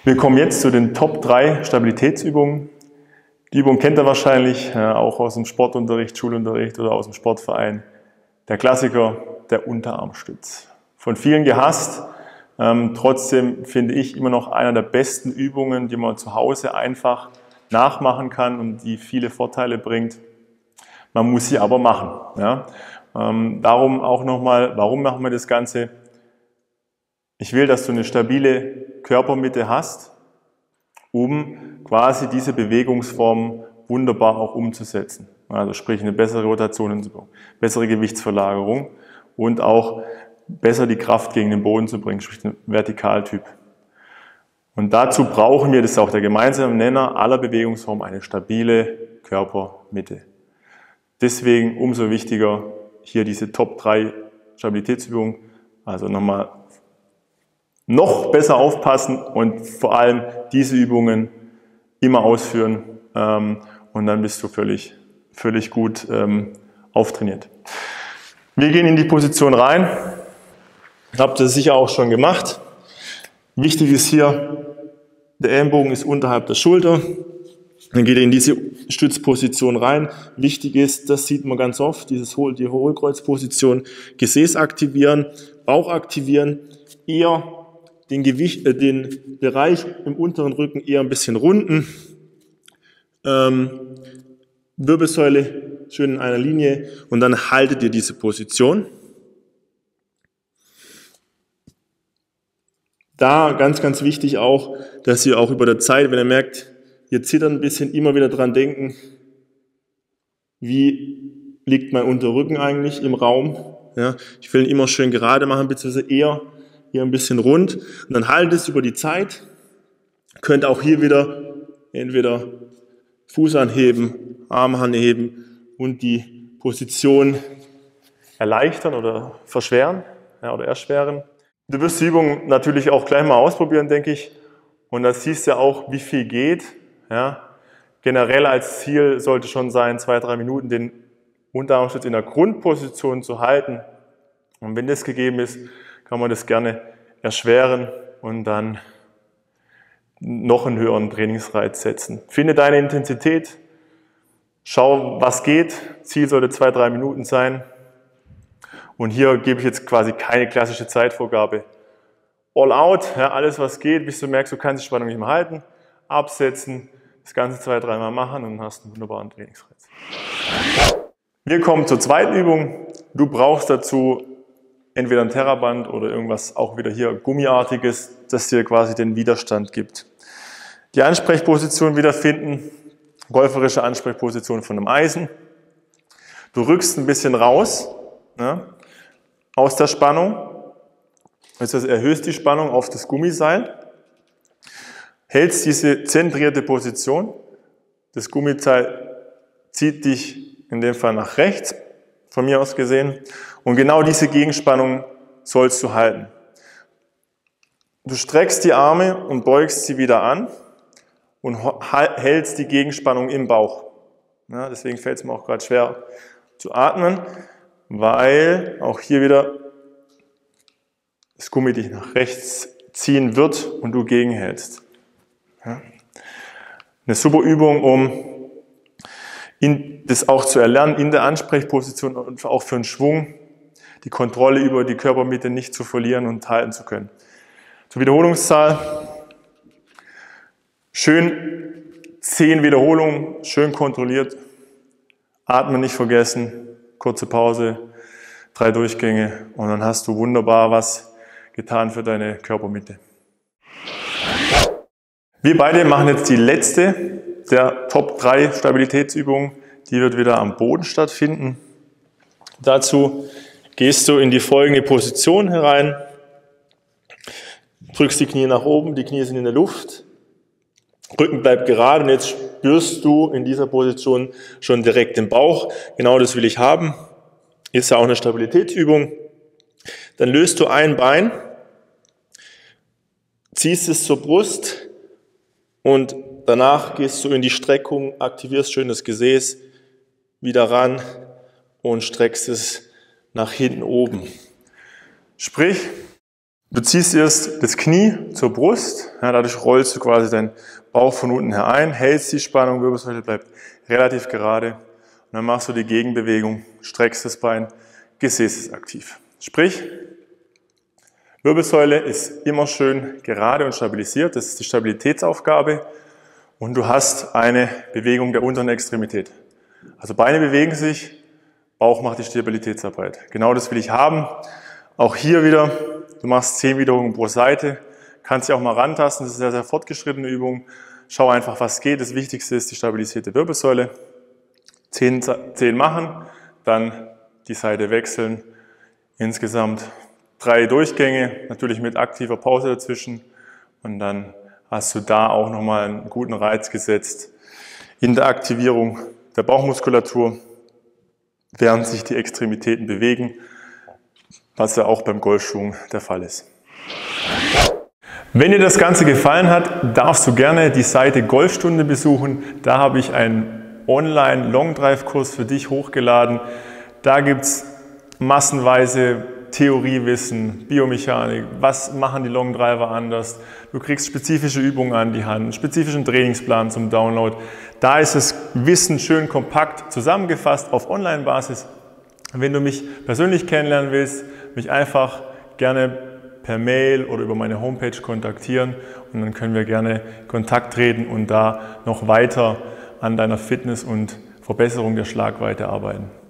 Wir kommen jetzt zu den Top 3 Stabilitätsübungen. Die Übung kennt ihr wahrscheinlich, auch aus dem Sportunterricht, Schulunterricht oder aus dem Sportverein. Der Klassiker, der Unterarmstütz. Von vielen gehasst, trotzdem finde ich immer noch einer der besten Übungen, die man zu Hause einfach nachmachen kann und die viele Vorteile bringt. Man muss sie aber machen. Ja? Darum auch nochmal, warum machen wir das Ganze? Ich will, dass du eine stabile Körpermitte hast, um quasi diese Bewegungsform wunderbar auch umzusetzen. Also sprich eine bessere Rotation, bessere Gewichtsverlagerung und auch besser die Kraft gegen den Boden zu bringen, sprich ein Vertikaltyp. Und dazu brauchen wir, das ist auch der gemeinsame Nenner aller Bewegungsformen, eine stabile Körpermitte. Deswegen umso wichtiger hier diese Top 3 Stabilitätsübungen, also nochmal noch besser aufpassen und vor allem diese Übungen immer ausführen und dann bist du völlig gut auftrainiert. Wir gehen in die Position rein. Habt ihr sicher auch schon gemacht. Wichtig ist hier, der Ellenbogen ist unterhalb der Schulter. Dann geht ihr in diese Stützposition rein. Wichtig ist, das sieht man ganz oft, die Hohlkreuzposition, Gesäß aktivieren, Bauch aktivieren, eher den Bereich im unteren Rücken eher ein bisschen runden. Wirbelsäule schön in einer Linie und dann haltet ihr diese Position. Da ganz, ganz wichtig auch, dass ihr auch über der Zeit, wenn ihr merkt, ihr zittert ein bisschen, immer wieder dran denken, wie liegt mein Unterrücken eigentlich im Raum. Ja, ich will ihn immer schön gerade machen, beziehungsweise eher hier ein bisschen rund. Und dann haltet es über die Zeit. Könnt auch hier wieder entweder Fuß anheben, Arm anheben und die Position erleichtern oder verschweren oder erschweren. Du wirst die Übung natürlich auch gleich mal ausprobieren, denke ich. Und da siehst du ja auch, wie viel geht. Ja. Generell als Ziel sollte schon sein, 2-3 Minuten den Unterarmstütz in der Grundposition zu halten. Und wenn das gegeben ist, kann man das gerne erschweren und dann noch einen höheren Trainingsreiz setzen. Finde deine Intensität, schau, was geht. Ziel sollte 2-3 Minuten sein. Und hier gebe ich jetzt quasi keine klassische Zeitvorgabe. All out, ja, alles was geht, bis du merkst, du kannst die Spannung nicht mehr halten. Absetzen, das Ganze 2-3 Mal machen und dann hast du einen wunderbaren Trainingsreiz. Wir kommen zur zweiten Übung. Du brauchst dazu entweder ein Terraband oder irgendwas auch wieder hier Gummiartiges, das dir quasi den Widerstand gibt. Die Ansprechposition wiederfinden, golferische Ansprechposition von einem Eisen. Du rückst ein bisschen raus, ja, aus der Spannung, das heißt, erhöhst die Spannung auf das Gummiseil, hältst diese zentrierte Position, das Gummiseil zieht dich in dem Fall nach rechts, von mir aus gesehen, und genau diese Gegenspannung sollst du halten. Du streckst die Arme und beugst sie wieder an und hältst die Gegenspannung im Bauch. Ja, deswegen fällt es mir auch gerade schwer zu atmen, weil auch hier wieder das Gummi dich nach rechts ziehen wird und du gegenhältst. Ja. Eine super Übung, um das auch zu erlernen, in der Ansprechposition und auch für einen Schwung, die Kontrolle über die Körpermitte nicht zu verlieren und halten zu können. Zur Wiederholungszahl. Schön 10 Wiederholungen, schön kontrolliert. Atmen nicht vergessen, kurze Pause, 3 Durchgänge und dann hast du wunderbar was getan für deine Körpermitte. Wir beide machen jetzt die letzte der Top 3 Stabilitätsübungen. Die wird wieder am Boden stattfinden. Dazu gehst du in die folgende Position herein, drückst die Knie nach oben, die Knie sind in der Luft, Rücken bleibt gerade und jetzt spürst du in dieser Position schon direkt den Bauch. Genau das will ich haben. Ist ja auch eine Stabilitätsübung. Dann löst du ein Bein, ziehst es zur Brust und danach gehst du in die Streckung, aktivierst schön das Gesäß, wieder ran und streckst es nach hinten oben. Sprich, Du ziehst erst das Knie zur Brust, ja, dadurch rollst du quasi deinen Bauch von unten her ein, hältst die Spannung, Wirbelsäule bleibt relativ gerade und dann machst du die Gegenbewegung, streckst das Bein, Gesäß ist aktiv. Sprich, Wirbelsäule ist immer schön gerade und stabilisiert, das ist die Stabilitätsaufgabe und du hast eine Bewegung der unteren Extremität. Also Beine bewegen sich, Bauch macht die Stabilitätsarbeit. Genau das will ich haben. Auch hier wieder, du machst 10 Wiederholungen pro Seite, kannst dich auch mal rantasten, das ist eine sehr, sehr fortgeschrittene Übung. Schau einfach, was geht. Das Wichtigste ist die stabilisierte Wirbelsäule. 10 machen, dann die Seite wechseln. Insgesamt 3 Durchgänge, natürlich mit aktiver Pause dazwischen. Und dann hast du da auch nochmal einen guten Reiz gesetzt in der Aktivierung der Bauchmuskulatur, während sich die Extremitäten bewegen, was ja auch beim Golfschwung der Fall ist. Wenn dir das Ganze gefallen hat, darfst du gerne die Seite Golfstunde besuchen. Da habe ich einen Online-Long-Drive-Kurs für dich hochgeladen. Da gibt es massenweise Theoriewissen, Biomechanik, was machen die Long Driver anders. Du kriegst spezifische Übungen an die Hand, einen spezifischen Trainingsplan zum Download. Da ist das Wissen schön kompakt zusammengefasst auf Online-Basis. Wenn du mich persönlich kennenlernen willst, mich einfach gerne per Mail oder über meine Homepage kontaktieren und dann können wir gerne in Kontakt treten und da noch weiter an deiner Fitness und Verbesserung der Schlagweite arbeiten.